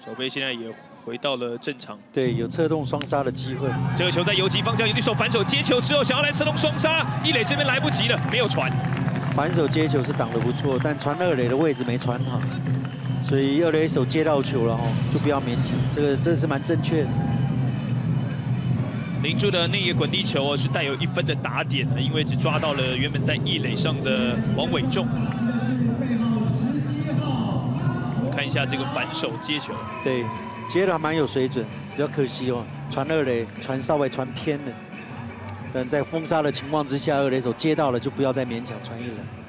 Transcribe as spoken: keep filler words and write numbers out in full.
守备现在也回到了正常。 对，有策动双杀的机会。 这个球在游击方向，有对手反手接球之后，想要来策动双杀，一垒这边来不及了，没有传。 反手接球是挡得不错，但传二垒的位置没传好，所以二垒手接到球了哦，就不要勉强。这个这是蛮正确的。 林柱的那个滚地球哦，是带有一分的打点的，因为只抓到了原本在一垒上的王伟仲。看一下这个反手接球， 对，接的还蛮有水准，比较可惜哦，传二垒传稍微传偏了。但在封杀的情况之下，二垒手接到了就不要再勉强传一垒。